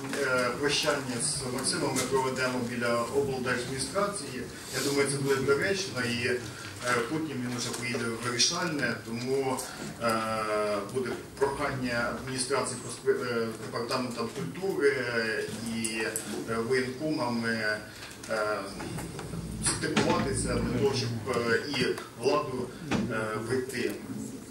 прощання з Максимом ми проведемо біля облдержадміністрації. Я думаю, це буде доречно, і потім він вже поїде в Вирішальне, тому буде прохання адміністрації департаментам культури і воєнкомами стикуватися для того, щоб і владу прийти